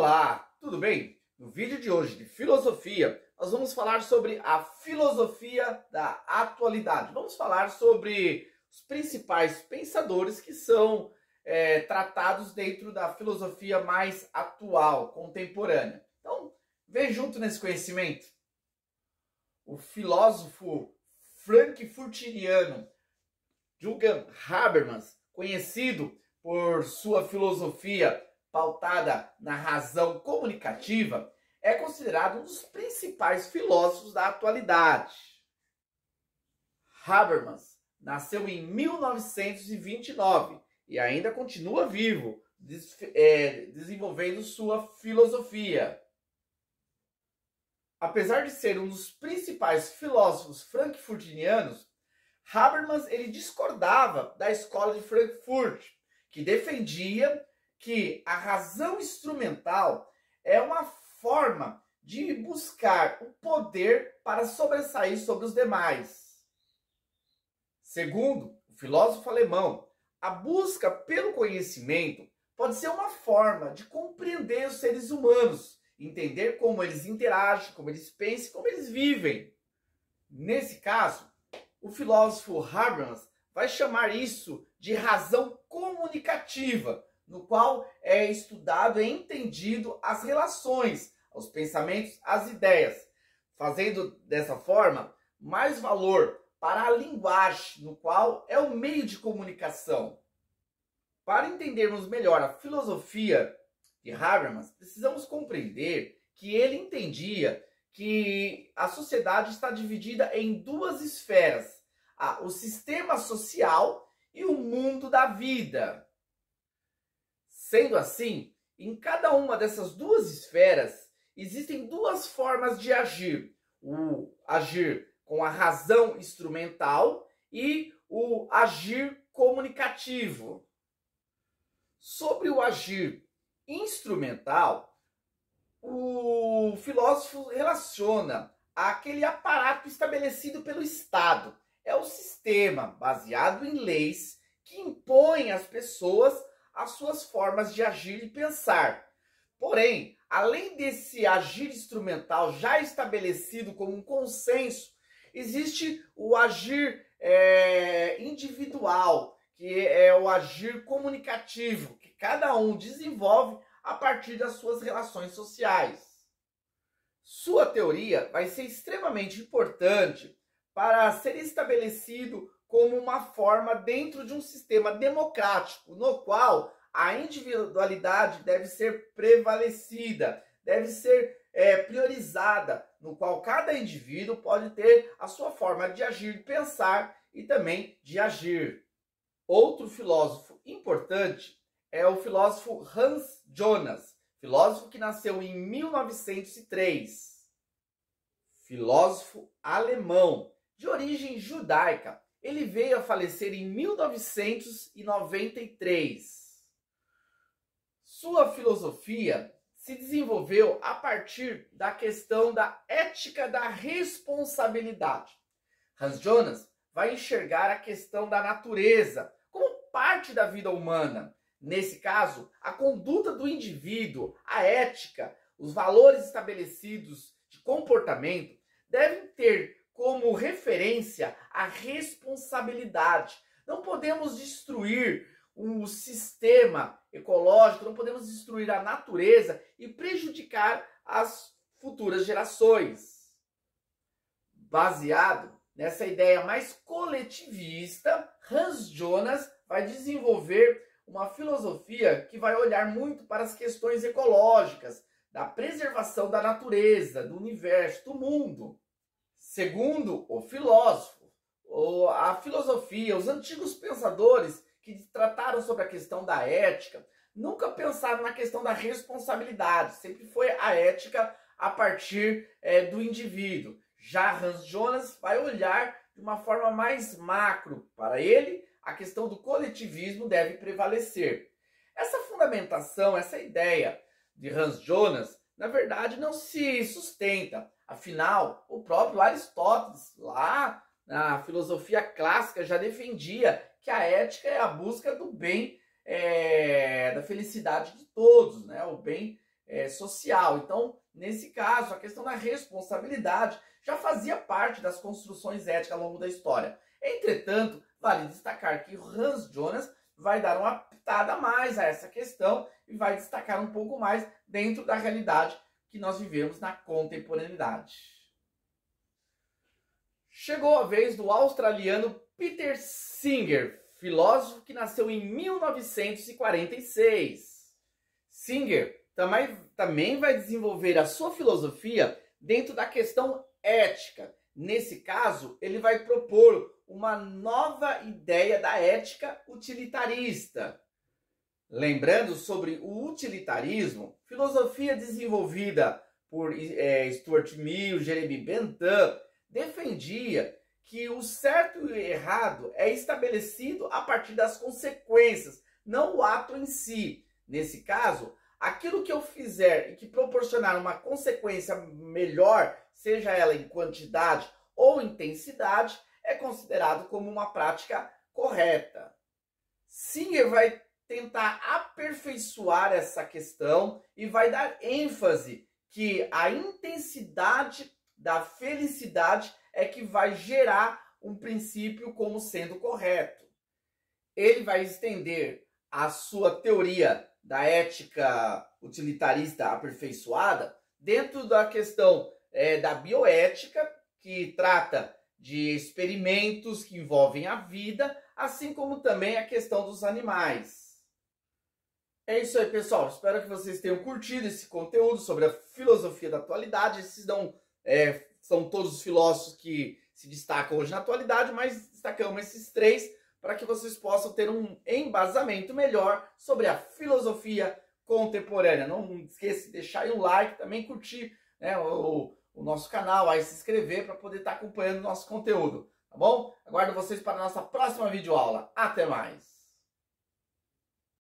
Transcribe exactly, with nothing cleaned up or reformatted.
Olá, tudo bem? No vídeo de hoje de filosofia, nós vamos falar sobre a filosofia da atualidade. Vamos falar sobre os principais pensadores que são é, tratados dentro da filosofia mais atual, contemporânea. Então, vem junto nesse conhecimento. O filósofo frankfurtiano Jürgen Habermas, conhecido por sua filosofia pautada na razão comunicativa, é considerado um dos principais filósofos da atualidade. Habermas nasceu em mil novecentos e vinte e nove e ainda continua vivo, des é, desenvolvendo sua filosofia. Apesar de ser um dos principais filósofos frankfurtianos, Habermas ele discordava da escola de Frankfurt, que defendia que a razão instrumental é uma forma de buscar o poder para sobressair sobre os demais. Segundo o filósofo alemão, a busca pelo conhecimento pode ser uma forma de compreender os seres humanos, entender como eles interagem, como eles pensam, como eles vivem. Nesse caso, o filósofo Habermas vai chamar isso de razão comunicativa, no qual é estudado e entendido as relações, os pensamentos, as ideias, fazendo dessa forma mais valor para a linguagem, no qual é o meio de comunicação. Para entendermos melhor a filosofia de Habermas, precisamos compreender que ele entendia que a sociedade está dividida em duas esferas, o sistema social e o mundo da vida. Sendo assim, em cada uma dessas duas esferas, existem duas formas de agir. O agir com a razão instrumental e o agir comunicativo. Sobre o agir instrumental, o filósofo relaciona aquele aparato estabelecido pelo Estado. É o sistema baseado em leis que impõe às pessoas as suas formas de agir e pensar. Porém, além desse agir instrumental já estabelecido como um consenso, existe o agir é, individual, que é o agir comunicativo, que cada um desenvolve a partir das suas relações sociais. Sua teoria vai ser extremamente importante para ser estabelecido como uma forma dentro de um sistema democrático, no qual a individualidade deve ser prevalecida, deve ser é, priorizada, no qual cada indivíduo pode ter a sua forma de agir, pensar e também de agir. Outro filósofo importante é o filósofo Hans Jonas, filósofo que nasceu em mil novecentos e três. Filósofo alemão, de origem judaica. Ele veio a falecer em mil novecentos e noventa e três. Sua filosofia se desenvolveu a partir da questão da ética da responsabilidade. Hans Jonas vai enxergar a questão da natureza como parte da vida humana. Nesse caso, a conduta do indivíduo, a ética, os valores estabelecidos de comportamento devem ter como referência a responsabilidade. Não podemos destruir o sistema ecológico, não podemos destruir a natureza e prejudicar as futuras gerações. Baseado nessa ideia mais coletivista, Hans Jonas vai desenvolver uma filosofia que vai olhar muito para as questões ecológicas, da preservação da natureza, do universo, do mundo. Segundo o filósofo, a filosofia, os antigos pensadores que trataram sobre a questão da ética, nunca pensaram na questão da responsabilidade. Sempre foi a ética a partir é, do indivíduo. Já Hans Jonas vai olhar de uma forma mais macro. Para ele, a questão do coletivismo deve prevalecer. Essa fundamentação, essa ideia de Hans Jonas, na verdade, não se sustenta. Afinal, o próprio Aristóteles, lá na filosofia clássica, já defendia que a ética é a busca do bem, é, da felicidade de todos, né? O bem é, social. Então, nesse caso, a questão da responsabilidade já fazia parte das construções éticas ao longo da história. Entretanto, vale destacar que Hans Jonas vai dar uma pitada a mais a essa questão e vai destacar um pouco mais dentro da realidade que nós vivemos na contemporaneidade. Chegou a vez do australiano Peter Singer, filósofo que nasceu em mil novecentos e quarenta e seis. Singer também, também vai desenvolver a sua filosofia dentro da questão ética. Nesse caso, ele vai propor uma nova ideia da ética utilitarista. Lembrando sobre o utilitarismo, filosofia desenvolvida por é, Stuart Mill, Jeremy Bentham, defendia que o certo e o errado é estabelecido a partir das consequências, não o ato em si. Nesse caso, aquilo que eu fizer e que proporcionar uma consequência melhor, seja ela em quantidade ou intensidade, é considerado como uma prática correta. Singer vai tentar aperfeiçoar essa questão e vai dar ênfase que a intensidade da felicidade é que vai gerar um princípio como sendo correto. Ele vai estender a sua teoria da ética utilitarista aperfeiçoada dentro da questão é, da bioética, que trata de experimentos que envolvem a vida, assim como também a questão dos animais. É isso aí, pessoal. Espero que vocês tenham curtido esse conteúdo sobre a filosofia da atualidade. Esses não, é, são todos os filósofos que se destacam hoje na atualidade, mas destacamos esses três para que vocês possam ter um embasamento melhor sobre a filosofia contemporânea. Não esqueça de deixar aí um like, também curtir, né, o, o nosso canal, aí se inscrever para poder estar acompanhando o nosso conteúdo, tá bom? Aguardo vocês para a nossa próxima videoaula. Até mais!